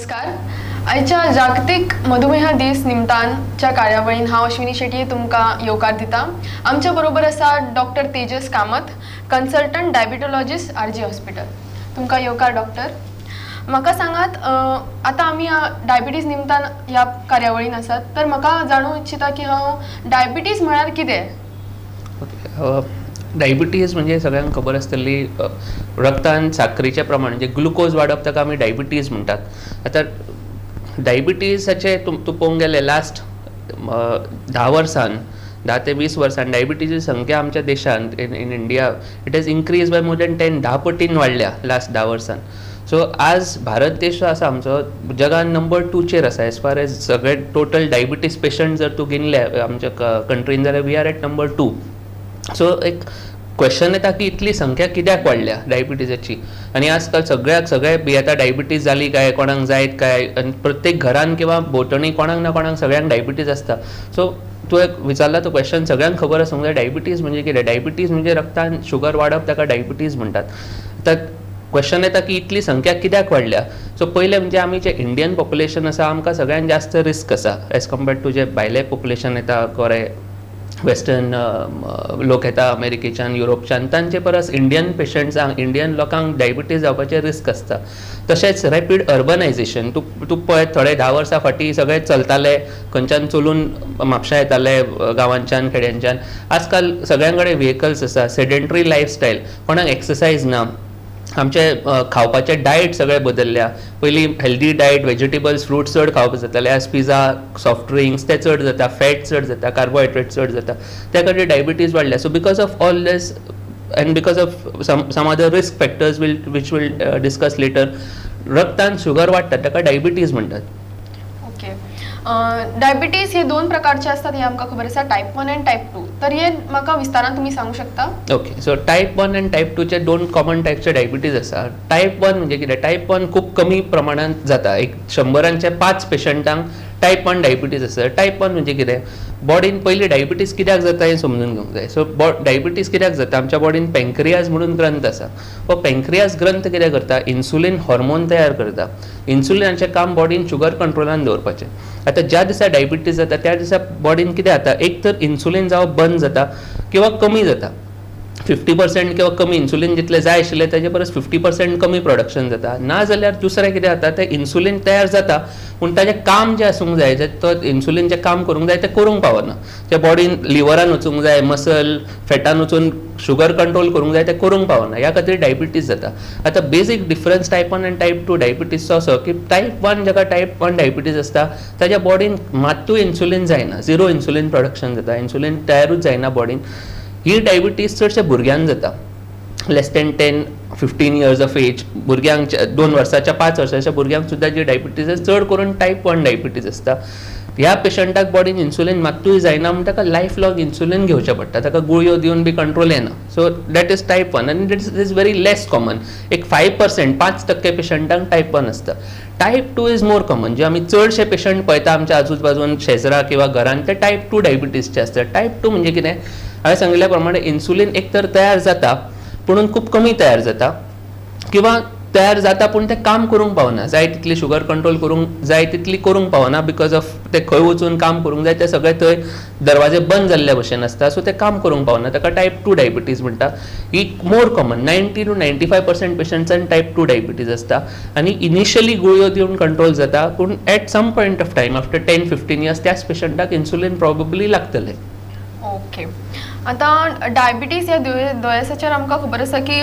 नमस्कार. आयच्या जागतिक मधुमेह दीस निमतानच्या कार्यावळीन हांव अश्विनी शेटये तुमकां येवकार दिता. आमच्या बरोबर आसा doctor Tejas Kamat, consultant diabetologist RG hospital. तुमकां येवकार डॉक्टर. म्हाका सांगात, आतां आमी डायबिटीज निमतान ह्या कार्यावळीन आसात, तर म्हाका जाणूंक इच्छिता की हांव डायबिटीज म्हळ्यार कितें? डायबिटीज म्हणजे सगळ्यांक खबर आसतली रक्तान साखरेचें प्रमाण म्हणजे ग्लुकोज वाडप, ताका आमी डायबिटीज म्हणटात. आतां डायबिटीजाचे तूं पळोवंक गेले लास्ट 10 वर्सान 10 ते 20 वर्सान डायबिटीजची संख्या आमच्या देशांत in India it has increase by more than 10 पटीन वाडल्या लास्ट 10 वर्सान. सो आज भारत देश जो आसा आमचो जगान नंबर 2चेर आसा एज फार एज सगळे टोटल डायबिटीज पेशंट जर तूं गिनले आमच्या कंट्रीन जाल्यार we are at number 2. So एक क्वेश्चन येता की इतली संख्या कित्याक वाडल्या डायबिटीजाची, आनी आजकाल सगळे भियेता डायबिटीज जाली काय, कोणाक जायत काय, आनी प्रत्येक घरान किंवा भोंवतणी कोणाक ना कोणाक सगळ्यांक डायबिटीज आसता. सो तूं एक विचारला तो क्वेश्चन सगळ्यांक खबर आसूंक जाय डायबिटीज म्हणजे कितें. डायबिटीज म्हणजे रक्तान शुगर वाडप, ताका डायबिटीज म्हणटात. आतां क्वेश्चन येता की इतली संख्या कित्याक वाडल्या. सो पयलें म्हणजे आमी जे इंडियन पॉप्युलेशन आसा आमकां सगळ्यान जास्त रिस्क आसा एज कम्पेर्ड टू जे भायले पॉप्युलेशन येता गोरे वेस्टर्न लोक येता अमेरिकेच्यान युरोपच्यान, तांचे परस इंडियन पेशंट्सांक इंडियन लोकांक डायबिटीज जावपाचे रिस्क आसता. तशेंच रॅपीड अर्बनायझेशन तूं पळय थोडे 10 वर्सां फाटीं सगळे चलताले, खंयच्यान चलून म्हापशां येताले गांवांच्यान खेड्यांच्यान. आजकाल सगळ्यां कडेन व्हेकल्स आसा, सेडेंटरी लायफस्टायल, कोणाक एक्सरसायज ना, आमचे खावपाचे डायट सगळे बदलल्या. पयलीं हेल्दी डायट व्हेजिटेबल्स फ्रुट्स चड खावप जाताले, आज पिझ्झा सॉफ्ट ड्रिंक्स ते चड जाता, फॅट चड जाता, कार्बोहायड्रेट चड जाता, त्या खातीर डायबिटीज वाडल्या. So because of all this and because of some other risk factors which will discuss later, रक्तान शुगर वाडटा ताका डायबिटीज म्हणटात. ओके. डायबिटीज हे 2 प्रकारचे असतात हे आमकां खबर आसा, टायप 1 आनी टायप 2. तर हे म्हाका विस्तारान तुमी सांगूं शकता? ओके. सो टायप 1 आनी टायप 2चे 2 कॉमन टायपचे डायबिटीज आसा. टायप 1 म्हणजे कितें? टायप 1 खूब कमी प्रमाणांत जाता. एक 100रांचे 5 पेशंटांक टायप 1 डायबिटीज आसा. टायप 1 म्हणजे कितें? बॉडीन पयलीं डायबिटीज कित्याक जाता हें समजून घेवंक जाय. सो डायबिटीज कित्याक जाता? आमच्या बॉडीन पँक्रियाज म्हणून ग्रंथ आसा. हो पँक्रियाज ग्रंथ कितें करता? इन्सुलीन हॉर्मोन तयार करता. इन्सुलिनाचें काम बॉडीन शुगर कंट्रोलान दवरपाचें. आतां ज्या दिसा डायबिटीज जाता त्या दिसा बॉडीन कितें जाता? एक तर इन्सुलीन जावप बंद जाता किंवा कमी जाता. 50% किंवा कमी इन्सुलीन जितले जाय आशिल्ले ताचे परस 50% कमी प्रोडक्शन जाता. ना जाल्यार दुसरें कितें जाता? तें इन्सुलीन तयार जाता पूण ताचें काम जें आसूंक जाय, जें तो इन्सुलीन जें काम करूंक जाय तें करूंक पावना. त्या बॉडीन लिव्हरान वचूंक जाय, मसल फॅटान वचून शुगर कंट्रोल करूंक जाय तें करूंक पावना. ह्या खातीर डायबिटीज जाता. आतां बेसीक डिफरन्स टायप 1 आनी टायप 2 डायबिटीजचो असो की टायप 1 जाका टायप 1 डायबिटीज आसता ताच्या बॉडीन मात्तूय इन्सुलीन जायना, झिरो इन्सुलीन प्रोडक्शन जाता, इन्सुलीन तयारूच जायना बॉडीन. ही डायबिटीज चडशे भुरग्यांक जाता, less than 10-15 years of age. भुरग्यांक 2 वर्साच्या 5 वर्साच्या भुरग्यांक सुद्दां जी डायबिटीज चड करून टायप 1 डायबिटीज आसता. ह्या पेशंटाक बॉडीन इन्सुलीन मात्तूय जायना म्हणून ताका लायफ लॉंग इन्सुलीन घेवचें पडटा, ताका गुळयो दिवन बी कंट्रोल येना. सो दॅट इज टायप 1 आनी that is very less common. एक 5% 5% पेशंटांक टायप 1 आसता. Type 2 is more common. जे आमी चडशे पेशंट पळयता आमच्या आजूबाजून शेजरा किंवा घरान, ते टायप 2 डायबिटीजचे आसता. टायप 2 म्हणजे कितें? हांवें सांगिल्ल्या प्रमाणे इन्सुलीन एक तर तयार जाता पूण खूब कमी तयार जाता, किंवा तयार जाता पूण तें काम करूंक पावना. जाय तितली शुगर कंट्रोल करूंक जाय तितली करूंक पावना बिकॉज ऑफ ते खंय वचून काम करूंक जाय ते सगळे थंय दरवाजे बंद जाल्ल्या भशेन आसता. सो ते काम करूंक पावना, ताका टायप 2 डायबिटीज म्हणटा. ही मोर कॉमन. 90 to 95% पेशंट्सान टायप 2 डायबिटीज आसता आनी इनिशियली गुळयो दिवन कंट्रोल जाता, पूण at some point of time after 10-15 years त्याच पेशंटाक इन्सुलीन प्रॉबेबली लागतलें. ओके. आतां डायबिटीज ह्या दुयेंसाचेर आमकां खबर आसा की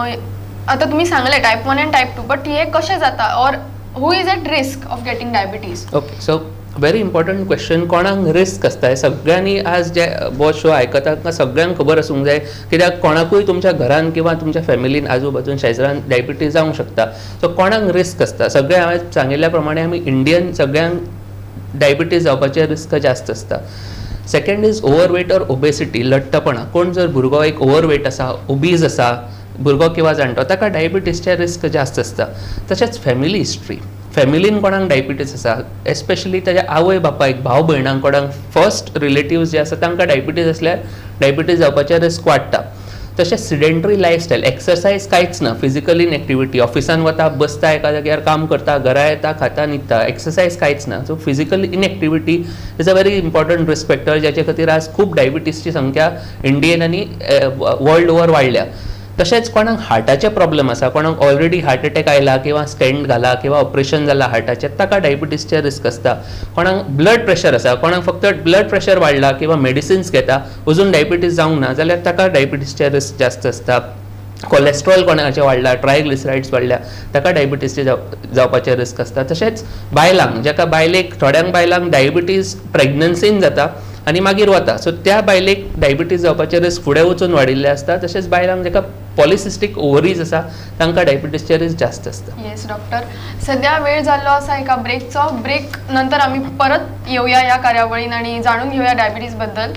आतां तुमी सांगले टायप 1 आनी टायप 2, बट हे कशें जाता or who is at risk of getting diabetes? Okay. So very important question. कोणाक रिस्क आसता हे सगळ्यांनी आज जे हो शो आयकता तांकां सगळ्यांक खबर आसूंक जाय, कित्याक कोणाकूय तुमच्या घरान किंवा तुमच्या फॅमिलीन आजूबाजून शेजरान डायबिटीज जावंक शकता. सो कोणाक रिस्क आसता? सगळे हांवें सांगिल्ल्या प्रमाणे आमी इंडियन सगळ्यांक डायबिटीज जावपाचे रिस्क जास्त आसता. Second is overweight or obesity, लठ्ठपणा. कोण जर भुरगो एक ओवरवेट आसा, ओबीज आसा, भुरगो किंवा जाणटो, ताका डायबिटीजचे रिस्क जास्त आसता. तशेंच फॅमिली हिस्ट्री. फॅमिलीन कोणाक डायबिटीज आसा, एस्पेशली ताच्या आवय बापायक, भाव भयणांक, कोणाक फर्स्ट रिलेटिव्स जे आसा तांकां डायबिटीज आसल्यार डायबिटीज जावपाचे रिस्क वाडटा. तशेंच सिडेंटरी लायफस्टायल, एक्सरसायज कांयच ना, फिजिकल इनएक्टिविटी, ऑफिसान वता बसता एका जाग्यार काम करता, घरा येता खाता न्हिदता, एक्सरसायज कांयच ना. So physical inactivity is a very important risk factor, ज्याचे खातीर आज खूब डायबिटीसची संख्या इंडियेन आनी वर्ल्ड ओवर वाडल्या. तशेंच कोणाक हार्टाचे प्रॉब्लेम आसा, कोणाक ऑलरेडी हार्ट अटॅक आयला किंवा स्टेंट घाला किंवा ऑपरेशन जाला हार्टाचें, ताका डायबिटीसचे रिस्क आसता. कोणाक ब्लड प्रेशर आसा, कोणाक फक्त ब्लड प्रेशर वाडला किंवा मेडिसिन्स घेता अजून डायबिटीस जावंक ना जाल्यार ताका डायबिटीसचे रिस्क जास्त आसता. कोलेस्ट्रॉल कोणाचें वाडला, ट्रायग्लिसरायड्स वाडल्या, ताका डायबिटीसचे जावपाचे रिस्क आसता. तशेंच बायलांक, जाका बायलेक थोड्यांक बायलांक डायबिटीस प्रेग्नन्सीन जाता आनी मागीर वता, सो त्या बायलेक डायबिटीस जावपाचे रिस्क फुडें वचून वाडिल्ले आसता. तशेंच बायलांक जाका पॉलिसिस्टीक ओवरीज आसा तांकां डायबिटीसचे रिस्क जास्त आसता. येस डॉक्टर, सध्या वेळ जाल्लो आसा एका ब्रेकचो. ब्रेक नंतर आमी परत येवया ह्या कार्यावळीन आनी जाणून घेवया डायबिटीस बद्दल.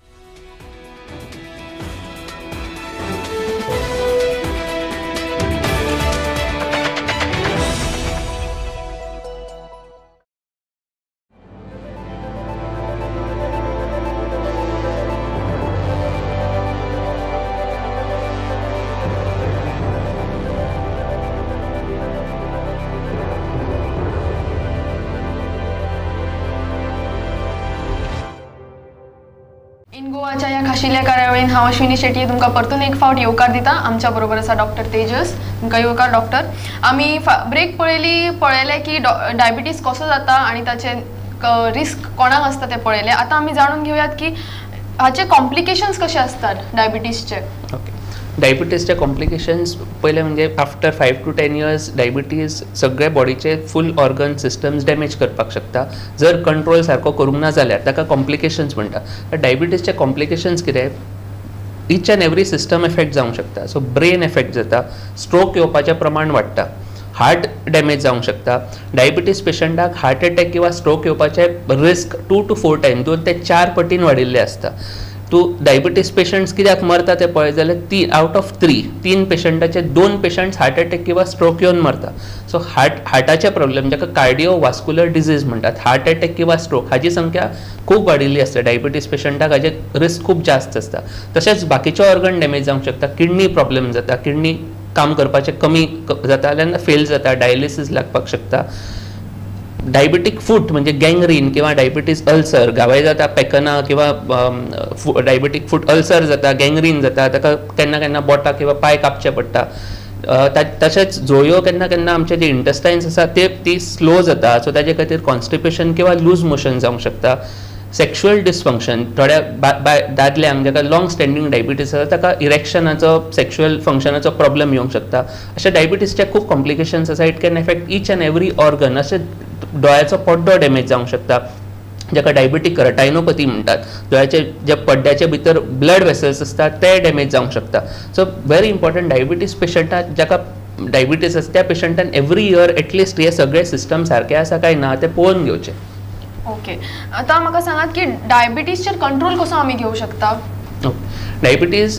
इन गोवाच्या ह्या खाशिल्ल्या कार्यावळीन हांव अश्विनी शेटये तुमकां परतून एक फावट येवकार दिता. आमच्या बरोबर आसा डॉक्टर तेजस. तुमकां येवकार डॉक्टर. आमी ब्रेक पळयलें की डायबिटीस कसो जाता आनी ताचे रिस्क कोणाक आसता ते पळयले. आतां आमी जाणून घेवयात की हाचे कॉम्प्लिकेशन्स कशे आसतात डायबिटीसचे. ओके, डायबिटीसचे कॉम्प्लिकेशन्स पहिले म्हणजे आफ्टर 5 to 10 years डायबिटीस सगळे बॉडीचे फूल ऑर्गन सिस्टम्स डॅमेज करपाक शकता. जर कंट्रोल सारको करूंक ना जाल्यार ताका कॉम्प्लिकेशन्स म्हणटा. डायबिटीसचे कॉम्प्लिकेशन्स कितें, each and every system affect जावंक शकता. सो ब्रेन एफेक्ट जाता, स्ट्रोक येवपाचें प्रमाण वाडटा, हार्ट डॅमेज जावंक शकता. डायबिटीस पेशंटाक हार्ट अटॅक किंवा स्ट्रोक येवपाचे रिस्क 2 to 4 times 2 ते 4 पटीन वाडिल्ले आसता. तूं डायबिटीस पेशंट्स कित्याक मरता ते पळय जाल्यार 3 out of 3 पेशंटाचे 2 पेशंट्स हार्ट अटॅक किंवा स्ट्रोक येवन मरता. सो हार्टाचे प्रॉब्लेम, जाका कार्डिओवास्क्युलर डिजीज म्हणटात, हार्ट अटॅक किंवा स्ट्रोक हाची संख्या खूब वाडिल्ली आसता. डायबिटीस पेशंटाक हाचे रिस्क खूब जास्त आसता. तशेंच बाकीचे ऑर्गन डॅमेज जावंक शकता, किडनी प्रॉब्लेम जाता, किडनी काम करपाचें कमी जाता जाल्यार फेल जाता, डायलिसीस लागपाक शकता. डायबिटीक फूट म्हणजे गँग्रीन किंवा डायबिटीस अल्सर, गावाय जाता पेकना किंवा डायबिटीक फूट अल्सर जाता, गँग्रीन जाता, ताका केन्ना केन्ना बोटां किंवा पाय कापचे पडटा. तशेंच जोयो केन्ना केन्ना आमचे जे इंटेस्टायन्स आसा ती स्लो जाता, सो ताजे खातीर कॉन्स्टिपेशन किंवा लूज मोशन जावंक शकता. सेक्शुअल डिसफंक्शन, थोड्या दादल्यांक जाका लॉंग स्टँडींग डायबिटीस आसा ताका इरेक्शनाचो सेक्शुअल फंक्शनाचो प्रॉब्लेम येवंक शकता. अशे डायबिटीसचे खूब कॉम्प्लिकेशन्स आसा. It can affect each and every organ. अशे दोळ्याचो पड्डो डॅमेज जावंक शकता, जाका डायबिटीक रेटायनोपॅथी म्हणटात. दोळ्याचे जे पड्ड्याचे भितर ब्लड वेसल्स आसतात ते डॅमेज जावंक शकता. सो व्हेरी इम्पॉर्टंट, डायबिटीस पेशंटाक जाका डायबिटीस आसा त्या पेशंटान एवरी इयर एटलिस्ट हे सगळे सिस्टम सारके आसा काय ना ते पळोवन घेवचे. ओके, आता म्हाका सांगात की डायबिटीसचेर कंट्रोल कसो आमी घेवंक शकता. डायबिटीस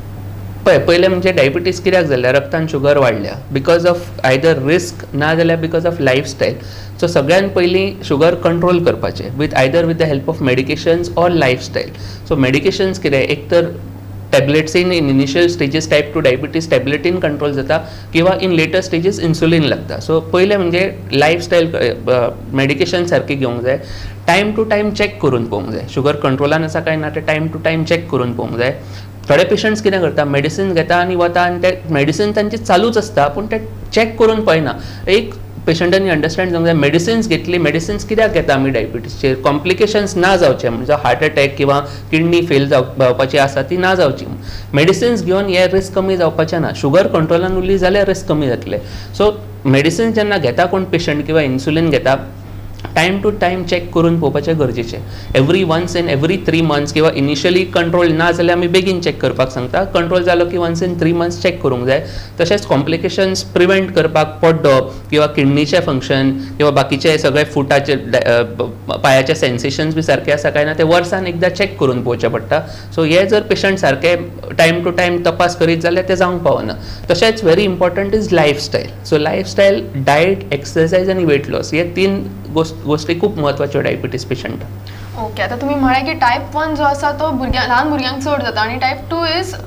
पहिले म्हणजे डायबिटीस कित्याक जाल्यार रक्तान शुगर वाडल्या बिकॉज ऑफ आयदर रिस्क ना जाल्यार बिकॉज ऑफ लायफस्टायल. सो सगळ्यान पयलीं शुगर कंट्रोल करपाचें with the help of medications or lifestyle. So medications कितें, एक तर tablets in initial stages type 2 diabetes टॅबलेटीन कंट्रोल जाता किंवा इन लेटर स्टेजीस इन्सुलीन लागता. सो पयलें म्हणजे लायफस्टायल मेडिकेशन सारकी घेवंक जाय. टायम टू टायम चॅक करून पळोवंक जाय शुगर कंट्रोलान आसा काय ना ते टायम टू टायम चॅक करून पळोवंक जाय. थोडे पेशंट्स कितें करता, मेडिसीन घेता आनी वता आनी ते मेडिसीन तांची चालूच आसता पूण ते चॅक करून पळयना. एक पेशंटांनी अंडरस्टँड जावंक जाय, मेडिसिन्स घेतली, मेडिसिन्स कित्याक घेता आमी डायबिटीसचेर, कॉम्प्लिकेशन्स ना जावचे, म्हणजे हार्ट अटॅक किंवा किडनी फेल जावपाची आसा ती ना जावची. मेडिसिन्स घेवन हे रिस्क कमी जावपाचें ना, शुगर कंट्रोलान उरली जाल्यार रिस्क कमी जातले. सो मेडिसिन्स जेन्ना घेता कोण पेशंट किंवा इन्सुलीन घेता टायम टू टायम चॅक करून पळोवपाचें गरजेचें. Every once in every 3 months किंवा इनिशियली कंट्रोल ना जाल्यार आमी बेगीन चॅक करपाक सांगता. कंट्रोल जालो की वन्स इन 3 months चॅक करूंक जाय. तशेंच कॉम्प्लिकेशन्स प्रिवेंट करपाक पड्डो किंवा किडनीचें फंक्शन किंवा बाकीचे सगळे फुटाचे पांयाचे सेन्सेशन्स बी सारके आसा काय ना ते वर्सान एकदां चॅक करून पळोवचें पडटा. सो हे जर पेशंट सारके टायम टू टायम तपास करीत जाल्यार ते जावंक पावना. तशेंच very important is lifestyle. So lifestyle, diet, exercise आनी वेट लॉस हे 3 गोष्टी खूप महत्वाच्यो डायबिटीस पेशंटाक. ओके, आता तुम्ही म्हळाय की टायप 1 जो आसा तो ल्हान भुरग्यांक चड जाता आणि टायप 2 इज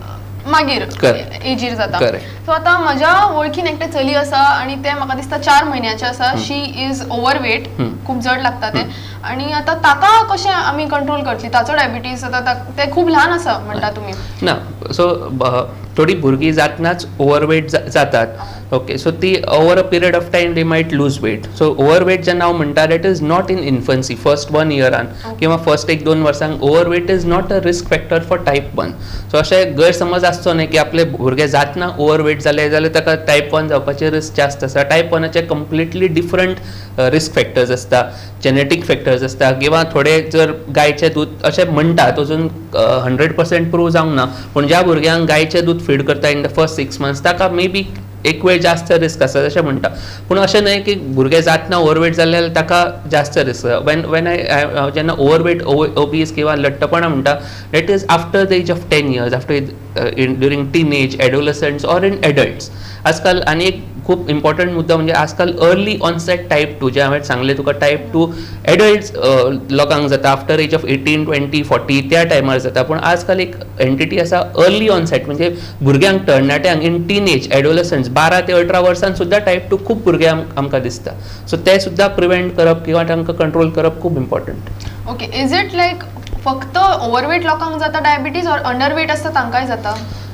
मागीर Correct. एजीर जाता. Correct. सो आता म्हज्या वळखीन एकटे चली आसा आणि ते म्हाका दिसता 4 म्हयन्याचे आसा. शी इज ओव्हरवेट, खूप जड लागता ते. आणि आता ताका कशें आमी कंट्रोल करतली? ताचो डायबिटीज आता ते खूप ल्हान आसा म्हणटा तुमी. ना सो थोडी भुरगीं जातनाच ओव्हरवेट जातात. ओके सो ती over a period of time they might lose weight. So overweight जेन्ना हांव म्हणटा that is not in infancy first 1 इयरान किंवा फर्स्ट 1-2 वर्सांक overweight is not a risk factor for type 1. So अशें गैरसमज आसचो न्हय की आपले भुरगे जातना ओव्हरवेट जाले जाल्यार ताका टायप 1 जावपाचे रिस्क जास्त आसा. टायप 1चे कंप्लिटली डिफरंट रिस्क फॅक्टर्स आसता, जेनेटीक फॅक्टर्स आसता किंवा थोडे जर गायचें दूध अशें म्हणटात अजून 100% प्रूव जावंक ना, पूण ज्या भुरग्यांक गायचें दूध फीड करता इन द फर्स्ट 6 मंथ्स ताका मे बी एक वेळ जास्त रिस्क आसा अशें म्हणटा. पूण अशें न्हय की भुरगे जातना ओव्हरवेट जाल्यार ताका जास्त रिस्क. वेन हांव जेन्ना ओव्हरवेट ओबीस किंवा लठ्ठपणा म्हणटा that is after the age of 10 years, after during teenage, adolescents or in adults. आजकाल आनी एक खूप इम्पॉर्टंट मुद्दा म्हणजे आजकाल अर्ली ऑनसेट टायप 2 जे हांवें सांगलें तुका टायप 2 एडल्ट्स लोकांक जाता आफ्टर एज ऑफ 18, 20, 40 त्या टायमार जाता. पूण आजकाल एक एंटिटी आसा अर्ली ऑनसेट म्हणजे भुरग्यांक तरणाट्यांक इन टीनेज एडोलसंट्स 12 ते 18 वर्सान सुद्धा टायप 2 खूप भुरग्यांक आमकां दिसता. सो ते सुद्धा प्रिवेंट करप किंवा तांकां कंट्रोल करप खूप important. Okay, is it like फक्त ओव्हरवेट लोकांक जाता डायबिटीज ऑर अंडरवेट आसता तांकांय जाता?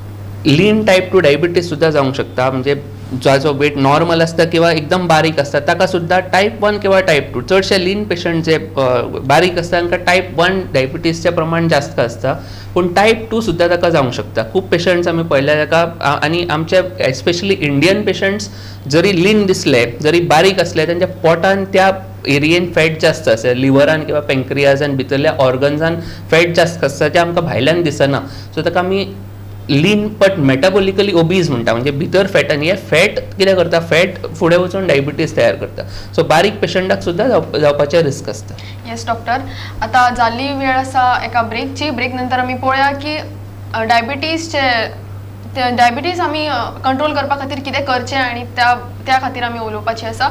लीन टायप 2 डायबिटीज सुद्धा जावंक शकता. म्हणजे जाचो वेट नॉर्मल आसता किंवा एकदम बारीक आसता ताका सुद्धा टायप 1 किंवा टायप 2. चडशे लीन पेशंट जे बारीक आसता तांकां टायप 1 डायबिटीजचें प्रमाण जास्त आसता, पूण टायप 2 सुद्धा ताका जावंक शकता. खूप पेशंट्स आमी पळयल्या ताका. आनी आमचे एस्पेशली इंडियन पेशंट्स जरी लीन दिसले जरी बारीक असले तांच्या पोटान त्या एरियेन फॅट जास्त आसा, लिव्हरान किंवा पँक्रियाजान भितरल्या ऑर्गन्सान फॅट जास्त आसता जे आमकां भायल्यान दिसना. सो ताका आमी लीन बट मेटाबॉलिकली ओबीज म्हणटा. म्हणजे भितर फॅट आनी हे फॅट कितें करता, फॅट फुडें वचून डायबिटीज तयार करता. सो बारीक पेशंटाक सुद्धा जावपाचे रिस्क आसता. येस डॉक्टर, आता जाल्ली वेळ आसा एका ब्रेकची. ब्रेक नंतर आमी पळोवया की डायबिटीज आमी कंट्रोल करपा खातीर कितें करचें आनी त्या खातीर आमी उलोवपाचें आसा.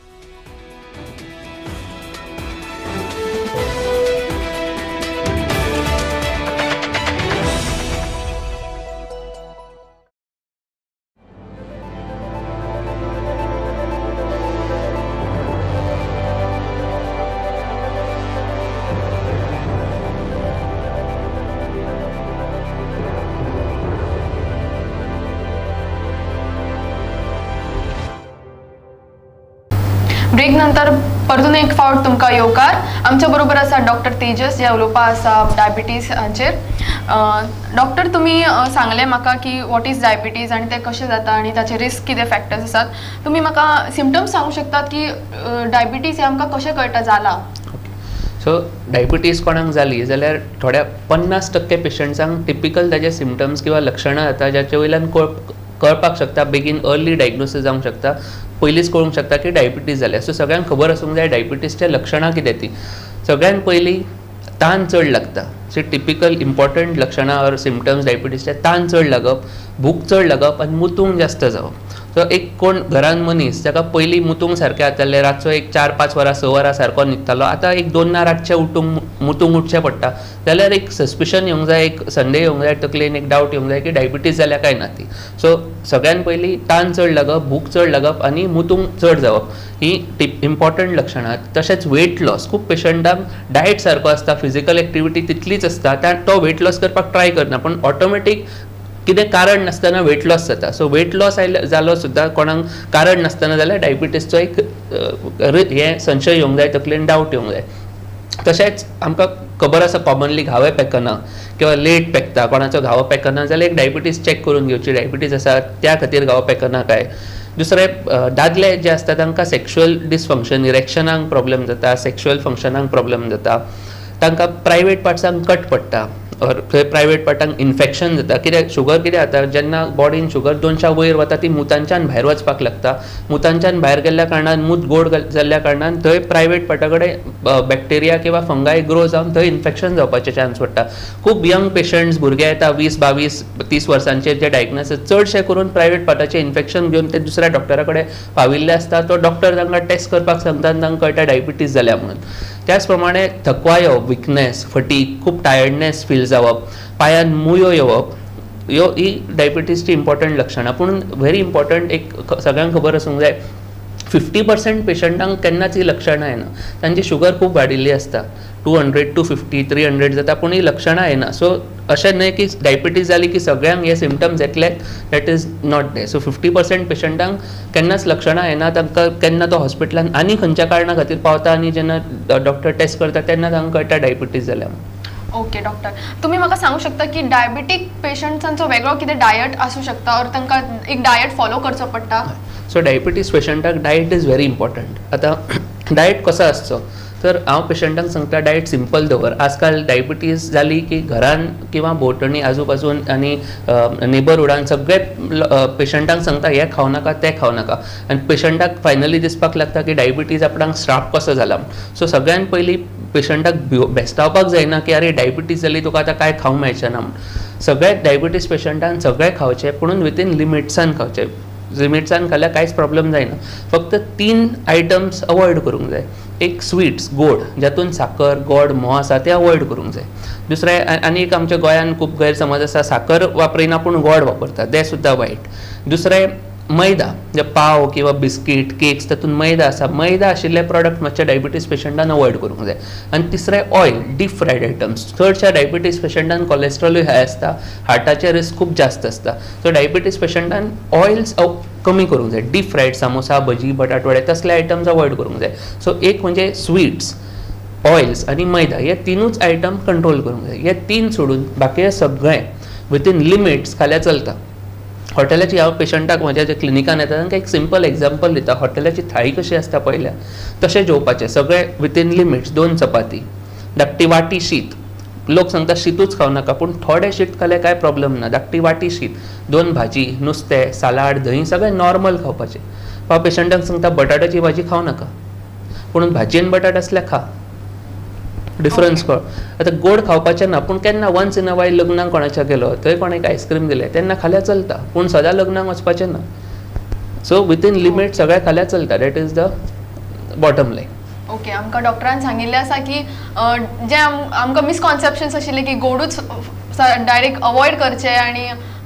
ब्रेक नंतर परतून एक फावट तुमकां येवकार. आमच्या बरोबर आसा डॉक्टर तेजस जे उलोवपा आसा डायबिटीजाचेर. डॉक्टर, तुमी सांगलें म्हाका की वॉट इज डायबिटीज आनी तें कशें जाता आनी ताचे रिस्क कितें फॅक्टर्स आसात. तुमी म्हाका सिम्पटम्स सांगूं शकतात की डायबिटीज हें आमकां कशें कळटा जाला? सो डायबिटीज कोणाक जाली जाल्यार थोड्या 50% पेशंट्सांक टिपिकल ताजे सिम्टम्स किंवा लक्षणां जाता जाचे वयल्यान कळपाक शकता, बेगीन अर्ली डायग्नोसीस जावंक शकता, पयलींच कळूंक शकता की डायबिटीज जाल्या. सो सगळ्यांक खबर आसूंक जाय डायबिटीजचे लक्षणां कितें ती. सगळ्यान पयलीं ताण चड लागता. सो टिपिकल इम्पॉर्टंट लक्षणां ऑर सिम्टम्स डायबिटीजचे ताण चड लागप, भूक चड लागप आनी मुतूंक जास्त जावप. सो एक कोण घरान मनीस जाका पयलीं मुतूंक सारकें जातालें, रातचो एक 4-5 वरां 6 वरां सारको न्हिदतालो, आतां एक 2 रातचे मुतूंक उठचें पडटा जाल्यार एक सस्पिशन येवंक जाय, एक संदेह येवंक जाय, तकलेन एक डावट येवंक जाय की डायबिटीज जाल्या काय ना ती. सो सगळ्यान पयलीं ताण चड लागप, भूक चड लागप आनी मुतूंक चड जावप ही इम्पॉर्टंट लक्षणां. तशेंच वेट लॉस. खूब पेशंटांक डायट सारको आसता, फिजिकल एक्टिविटी तितलीच आसता, तो वेट लॉस करपाक ट्राय करना, पूण ऑटोमॅटीक कितें कारण नासतना वेट लॉस जाता. सो वेट लॉस जालो सुद्दां कोणाक कारण नासतना जाल्यार डायबिटीजचो एक हे संशय येवंक जाय, तकलेन डावट येवंक जाय. तशेंच आमकां खबर आसा कॉमनली घावे पेकना किंवा लेट पेकता, कोणाचो घावो पेकना जाल्यार एक डायबिटीज चॅक करून घेवची, डायबिटीज आसा त्या खातीर घावो पेकना काय. दुसरे दादले जे आसता तांकां सेक्शुअल डिसफंक्शन, इरेक्शनाक प्रॉब्लेम जाता, सेक्शुअल फंक्शनाक प्रॉब्लेम जाता, तांकां प्रायवेट पार्ट्सांक कट पडटा और थंय प्रायवेट पार्टांक इन्फेक्शन जाता. कित्याक शुगर कितें जाता, जेन्ना बॉडीन शुगर 200 वयर वता ती मुतांच्यान भायर वचपाक लागता. मुतांच्यान भायर गेल्ल्या कारणान मूत गोड जाल्ल्या कारणान थंय प्रायवेट पार्टा कडेन बॅक्टेरिया किंवा फंगाय ग्रो जावन थंय इन्फेक्शन जावपाचे चान्स पडटा. खूब यंग पेशंट्स, भुरगे येता 20, 22, 30 वर्सांचे जे डायग्नोसीस चडशे करून प्रायवेट पार्टाचें इन्फेक्शन घेवन ते दुसऱ्या डॉक्टरा कडेन पाविल्ले आसता. तो डॉक्टर तांकां टेस्ट करपाक सांगता आनी तांकां कळटा डायबिटीज जाल्या म्हणून. त्याच प्रमाणे थकवा येवप, विकनेस, फटीग, खूब टायर्डनेस फील जावप, पांयान मुयो येवप, ही डायबिटीजची इम्पॉर्टंट लक्षणां. पूण व्हेरी इम्पॉर्टंट एक सगळ्यांक खबर आसूंक जाय, 50% पेशंटांक केन्नाच ही लक्षणां येना. तांची शुगर खूब वाडिल्ली आसता, 200 to 50 300 जाता, पूण ही लक्षणां येना. सो अशें न्हय की डायबिटीज जाली की सगळ्यांक हे सिमटम्स येतले, that is not there. So 50% पेशंटांक केन्नाच लक्षणां येना. तांकां केन्ना तो हॉस्पिटलान आनी खंयच्या कारणां खातीर पावता आनी जेन्ना डॉक्टर टेस्ट करता तेन्ना तांकां कळटा डायबिटीज जाल्या. ओके डॉक्टर, तुम्ही म्हाका सांगू शकता की डायबिटीक पेशंट्सांचो वेगळो कितें डायट आसूं शकता, और तांकां एक डायट फॉलो करचो पडटा? सो डायबिटीज पेशंटाक डायट इज व्हेरी इम्पॉर्टंट. आतां डायट कसो आसचो, तर हांव पेशंटांक सांगता डायट सिंपल दवर. आजकाल डायबिटीज जाली की घरान किंवा भोंवतणी आजू बाजून आनी नेबरहुडान सगळे पेशंटांक सांगता हें खावं नाका तें खावं नाका, आनी पेशंटाक फायनली दिसपाक लागता की डायबिटीज आपणाक श्राप कसो जाला. सो सगळ्यान पयलीं पेशंटाक भेस्तावपाक जायना की अरे डायबिटीज जाली तुका आतां कांय खावंक मेळचें ना म्हूण. सगळे डायबिटीज पेशंटान सगळें खावचें, पूण विथीन लिमिट्सान खावचें. लिमिट्सान खाल्यार कांयच प्रॉब्लेम जायना. फक्त 3 आयटम्स अवॉयड करूंक जाय. एक स्वीट्स गोड, जातून साखर गोड मों आसा ते अवॉयड करूंक जाय. दुसरें आनी एक आमच्या गोंयान खूब गैरसमज आसा, साखर वापरिना पूण गोड वापरता, तें सुद्दां वायट. दुसरें मैदा, जे पाव किंवा बिस्कीट केक्स तातूंत मैदा आसा, मैदा आशिल्ले प्रॉडक्ट मातशे डायबिटीज पेशंटान अवॉयड करूंक जाय. आनी तिसरें ऑयल, डीप फ्रायड आयटम्स. चडशा डायबिटीज पेशंटान कोलेस्ट्रॉलूय हाय आसता, हार्टाचे रिस्क खूब जास्त आसता. सो डायबिटीज पेशंटान ऑयल्स कमी करूंक जाय. डीप फ्रायड सामोसा भजी बटाटवडे तसले आयटम्स अवॉयड करूंक जाय. सो एक म्हणजे स्वीट्स, ऑयल्स आनी मैदा हे 3च आयटम कंट्रोल करूंक जाय. हे 3 सोडून बाकीचे सगळें विथीन लिमिट्स खाल्यार चलता. हॉटेलाची हांव पेशंटाक म्हज्या जे क्लिनिकान येता तांकां एक सिंपल एग्जाम्पल दिता. हॉटेलाची थाळी कशी आसता पळयल्या तशें जेवपाचें, सगळें विथीन लिमिट्स. 2 चपाती, धाकटी वाटी शीत. लोक सांगता शीतूच खावं नाका, पूण थोडें शीत खाल्यार कांय प्रॉब्लेम ना. धाकटी वाटी शीत, 2 भाजी, नुस्तें, सालाड, दही सगळें नॉर्मल खावपाचें. हांव पेशंटाक सांगता बटाटाची भाजी खावं नाका, पूण भाजी आनी बटाट आसल्यार खा. डिफरन्स कळ. आतां गोड खावपाचें ना, पूण केन्ना वन्स इन अ वायल लग्नाक कोणाच्या गेलो थंय कोणें आयस्क्रीम दिलें तेन्ना खाल्यार चलता, पूण सदां लग्नाक वचपाचें ना. सो विथीन लिमिट सगळें खाल्यार चलता. That is the bottom line. Okay, आमकां डॉक्टरान सांगिल्लें आसा की जे आमकां मिसकॉन्सेप्शन्स आशिल्ले की गोडूच डायरेक्ट अवॉयड करचें आनी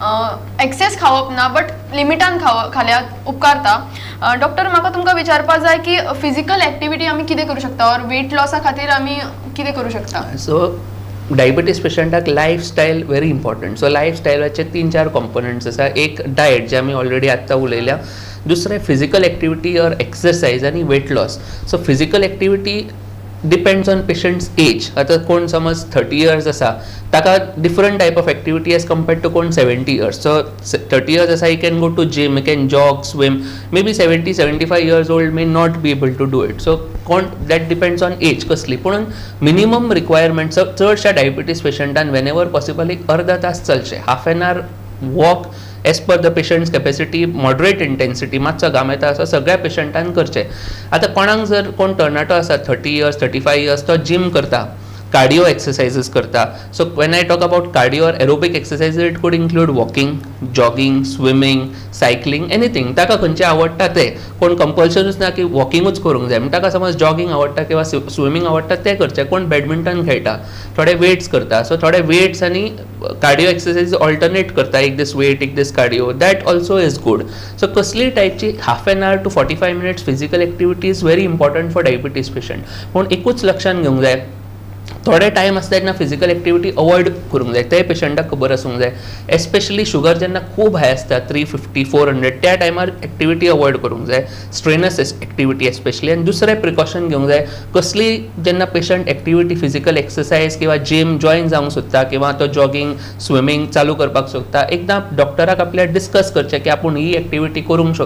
एक्सेस खावप ना, बट लिमिटान खाल्यार उपकारता. डॉक्टर, म्हाका तुमकां विचारपाक जाय की फिजिकल एक्टिविटी आमी कितें करूं शकता, और वेट लॉसा खातीर आमी कितें करूं शकता? सो डायबिटीज पेशंटाक लायफस्टायल व्हेरी इम्पॉर्टंट. सो लायफस्टायलाचे 3-4 कॉम्पोनंट्स आसा. एक डायट जे आमी ऑलरेडी आत्तां उलयल्या. दुसरें फिजिकल एक्टिविटी और एक्सरसाइज आनी weight loss. So physical activity depends on patient's age. आतां कोण समज 30 years आसा ताका different type of activity as compared to कोण 70 years. सो 30 years आसा, he can go to gym, he can jog, swim. Maybe 70-75 years old may not be able to do it. So कोण that depends on age कसली. पूण minimum requirement चडशा diabetes पेशंटान whenever possible एक अर्धा तास चलचें. Half an hour walk as per the patient's capacity, moderate intensity, मातसो घाम येता असो सगळ्या पेशंटान करचें. आतां कोणाक जर कोण तरणाटो आसा 30 years 35 years तो जिम करता, कार्डिओ एक्सरसाइजीस करता. So when I talk about cardio और aerobic exercise, it could include walking, jogging, swimming, cycling, anything. ताका खंयचें आवडटा तें. कोण कंपल्सनूच ना की वॉकिंगूच करूंक जाय. ताका समज जॉगिंग आवडटा किंवा स्विमींग आवडटा तें करचें. कोण बॅडमिंटन खेळटा, थोडे वेट्स करता. सो थोडे वेट्स आनी कार्डिओ एक्सरसाइज ऑल्टरनेट करता. एक दीस वेट, एक दीस cardio. That also is good. So कसली टायपची half an hour to 45 minutes physical activity is very important for diabetes patient. पूण एकूच लक्षान घेवंक जाय, थोडे टायम आसता तेन्ना फिजिकल एक्टिविटी अवॉयड करूंक जाय. ते पेशंटाक खबर आसूंक जाय. एस्पेशली शुगर जेन्ना खूब हाय आसता 350-400 त्या टायमार एक्टिविटी अवॉयड करूंक जाय, स्ट्रेनस एक्टिविटी एस्पेशली. आनी दुसरें प्रिकॉशन घेवंक जाय, कसली जेन्ना पेशंट एक्टिविटी फिजिकल एक्सरसाइज किंवा जिम जॉयन जावंक सोदता किंवा तो जॉगिंग स्विमींग चालू करपाक सोदता, एकदां डॉक्टराक आपल्या डिस्कस करचें की आपूण ही एक्टिविटी करूंक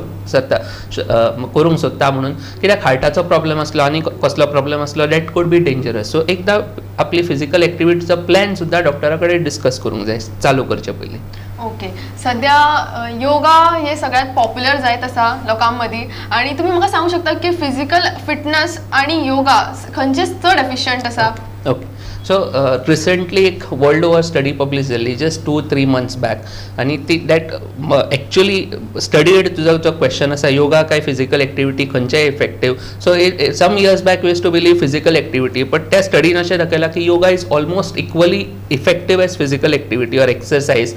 सोदता म्हणून. कित्याक हार्टाचो प्रॉब्लेम आसलो आनी कसलो प्रॉब्लेम आसलो that could be dangerous. So एकदां आपली फिजिकल एक्टिविटीचो प्लॅन सुद्दां डॉक्टरा कडेन डिस्कस करूंक जाय चालू करचे पयलीं. ओके, सध्या योगा हे सगळ्यात पॉप्युलर जायत आसा लोकां मदीं, आनी तुमी म्हाका सांगूंक शकता की फिजिकल फिटनेस आनी योगा खंयचे चड एफिशियंट आसा? ओके, सो रिसेंटली एक वर्ल्ड ओवर स्टडी पब्लीश जाल्ली जस्ट 2-3 months बॅक. आनी ती दॅट एक्चुअली स्टडीड तुजो जो क्वेश्चन आसा योगा काय फिजिकल एक्टिविटी खंयचे effective. So some years back we used to believe physical activity, but त्या स्टडीन अशें दाखयलां की yoga is almost equally effective as physical activity और एक्सरसाइज.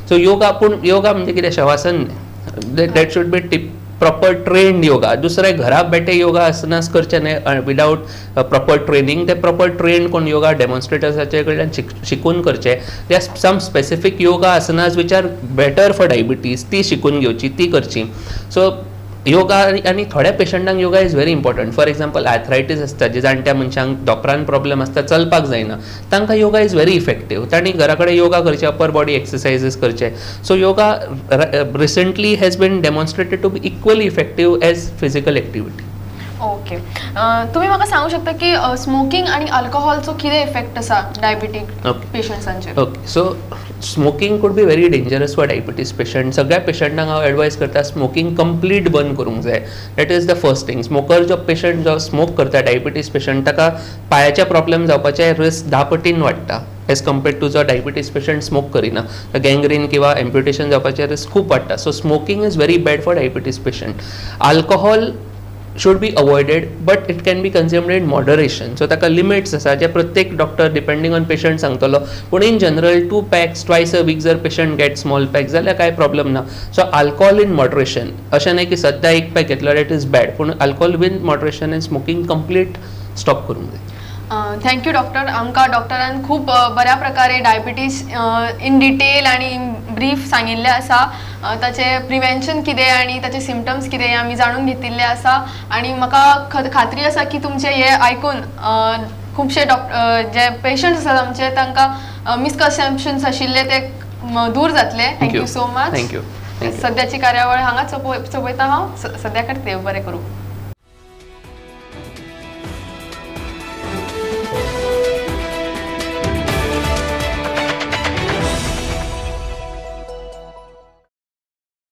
सो योगा म्हणजे कितें shavasana that should be proper trained yoga. दुसरे घरा बेटे योगा आसनास करचे न्हय विदाउट प्रॉपर ट्रेनिंग. ते प्रॉपर ट्रेन्ड कोण योगा डेमॉन्स्ट्रेटर्साचे कडल्यान शिकून करचे. There are some specific yoga asanas which are better for diabetes, ती शिकून घेवची, ती करची. सो योगा आनी थोड्या पेशंटांक yoga is very important. For example arthritis आसता, जे जाणट्या मनशांक दोपरान प्रॉब्लेम आसता, चलपाक जायना, तांकां योगा इज व्हेरी इफेक्टीव. तांणी घरा कडेन योगा करचे, अपर बॉडी एक्सरसाइजीस करचे. So yoga recently has been demonstrated to be equally effective as physical activity. Okay. तुम्ही म्हाका सांगू शकता की स्मोकिंग आणि अल्कोहॉलचो कितें इफेक्ट आसा डायबिटीक पेशंट्सांचेर? Okay. So smoking could be very dangerous for diabetes patient. सगळ्या पेशंटांक हांव एडवायज करता स्मोकिंग कंप्लीट बंद करूंक जाय. That is the first thing. Smoker जो पेशंट जो स्मोक करता, डायबिटीज पेशंट, ताका पांयाचे प्रॉब्लेम जावपाचे रिस्क 10 पटीन वाडटा एज कम्पेर्ड टू जो डायबिटीज पेशंट स्मोक करिना. गँग्रीन किंवा एम्प्युटेशन जावपाचे रिस्क खूब वाडटा. So smoking is very bad for diabetes patient. Alcohol should be avoided, but it can be consumed in moderation. So ताका लिमिट्स आसा जे प्रत्येक डॉक्टर डिपेंडिंग ऑन पेशंट सांगतलो. पूण in general 2 packs twice a week जर patient get small pack जाल्यार काय प्रॉब्लेम ना. So alcohol in moderation. अशें न्हय की सद्दां 1 पॅक घेतलो दॅट इज बॅड. पूण alcohol with moderation and smoking complete stop करूंक जाय. Thank you doctor. आमकां डॉक्टरान खूप बऱ्या प्रकारे डायबिटीज इन डिटेल आणि इन ब्रीफ सांगिल्लें आसा. ताचे प्रिवेंशन कितें आनी ताचे सिम्पटम्स कितें हें आमी जाणून घेतिल्लें आसा. आनी म्हाका खात्री आसा की तुमचे हे आयकून खुबशे जे पेशंट्स आसात आमचे तांकां मिसकन्सेप्शन्स आशिल्ले ते दूर जातले. Thank you so much. थँक्यू. सद्याची कार्यावळ हांगाच चोपयता हांव. सद्या खातीर देव बरें करूं.